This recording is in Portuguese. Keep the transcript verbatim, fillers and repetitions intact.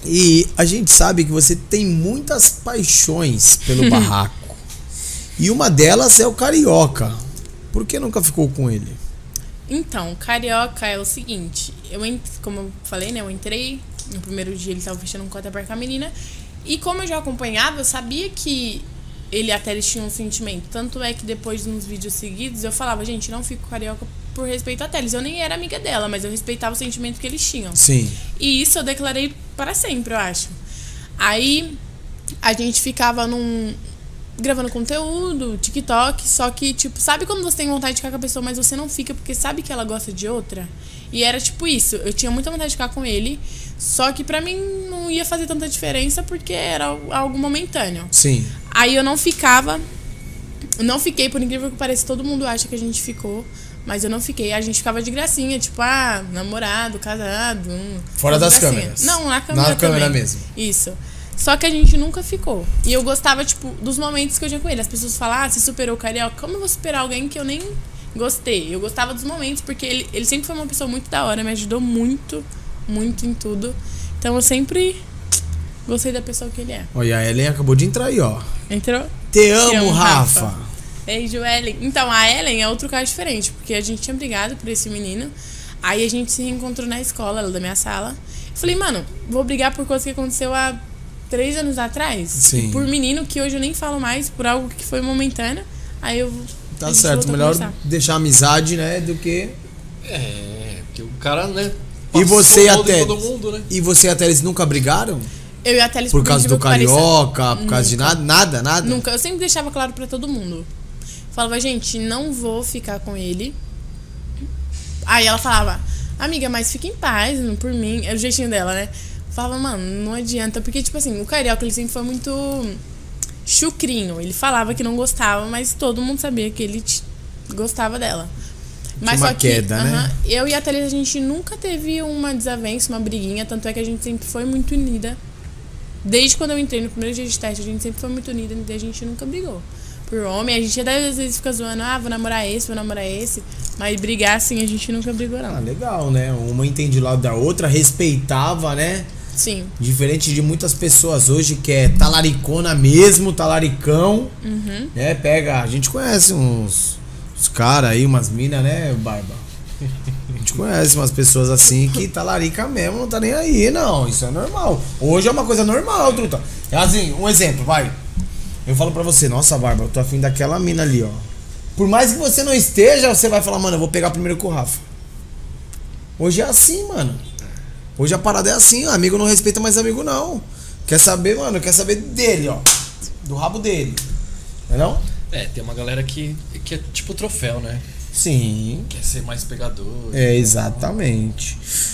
E a gente sabe que você tem muitas paixões pelo barraco. E uma delas é o Carioca. Por que nunca ficou com ele? Então, o Carioca é o seguinte, eu ent... como eu falei, né, eu entrei, no primeiro dia ele estava fechando um cota com a menina, e como eu já acompanhava, eu sabia que ele até eles tinham um sentimento. Tanto é que depois, nos vídeos seguidos, eu falava, gente, não fico com o Carioca por respeito a Teles. Eu nem era amiga dela, mas eu respeitava o sentimento que eles tinham. Sim. E isso eu declarei para sempre, eu acho. Aí, a gente ficava num... gravando conteúdo, TikTok, só que, tipo, sabe quando você tem vontade de ficar com a pessoa, mas você não fica porque sabe que ela gosta de outra? E era tipo isso, eu tinha muita vontade de ficar com ele, só que pra mim não ia fazer tanta diferença porque era algo momentâneo. Sim. Aí eu não ficava, não fiquei, por incrível que pareça, todo mundo acha que a gente ficou, mas eu não fiquei, a gente ficava de gracinha, tipo, ah, namorado, casado. Hum, Fora das gracinha. câmeras. Não, na câmera Na câmera também. mesmo. Isso. Só que a gente nunca ficou. E eu gostava, tipo, dos momentos que eu tinha com ele. As pessoas falam, ah, você superou o Carioca. Como eu vou superar alguém que eu nem gostei? Eu gostava dos momentos, porque ele, ele sempre foi uma pessoa muito da hora, me ajudou muito, muito em tudo. Então eu sempre gostei da pessoa que ele é. Olha, a Ellen acabou de entrar aí, ó. Entrou? Te amo, Te amo, Rafa. Rafa. Beijo, Ellen. Então, a Ellen é outro caso diferente, porque a gente tinha brigado por esse menino. Aí a gente se reencontrou na escola, ela da minha sala. Eu falei, mano, vou brigar por coisa que aconteceu há três anos atrás. Sim. Por menino que hoje eu nem falo mais, por algo que foi momentâneo. Aí eu... Tá certo, melhor deixar amizade, né, do que... É, porque o cara, né... E você até... Todo mundo, né? E você até eles nunca brigaram? Eu e a Teles, por causa do Carioca, por causa de nunca. nada, nada, nada? Nunca, eu sempre deixava claro pra todo mundo. Falava, gente, não vou ficar com ele. Aí ela falava, amiga, mas fica em paz, não por mim. É o jeitinho dela, né? Falava, mano, não adianta. Porque, tipo assim, o Carioca, ele sempre foi muito chucrinho. Ele falava que não gostava, mas todo mundo sabia que ele gostava dela. Mas uma só que, queda, uh-huh, né? eu e a Thalita, a gente nunca teve uma desavença, uma briguinha. Tanto é que a gente sempre foi muito unida. Desde quando eu entrei no primeiro dia de teste, a gente sempre foi muito unida. E a gente nunca brigou. Por homem, a gente até às vezes fica zoando, ah, vou namorar esse, vou namorar esse. Mas brigar assim, a gente nunca brigou, não. Ah, legal, né? Uma entende o lado da outra, respeitava, né? Sim. Diferente de muitas pessoas hoje que é talaricona mesmo, talaricão. Uhum. Né? Pega, a gente conhece uns, uns caras aí, umas minas, né, Barba? A gente conhece umas pessoas assim que talarica mesmo, não tá nem aí, não. Isso é normal. Hoje é uma coisa normal, truta. É assim, um exemplo, vai. Eu falo pra você, nossa, Barba, eu tô afim daquela mina ali, ó. Por mais que você não esteja, você vai falar, mano, eu vou pegar primeiro com o Rafa. Hoje é assim, mano. Hoje a parada é assim, amigo não respeita mais amigo, não. Quer saber, mano, quer saber dele, ó. Do rabo dele. Não é não? É, tem uma galera que, que é tipo troféu, né? Sim. Quer ser mais pegador. É, exatamente.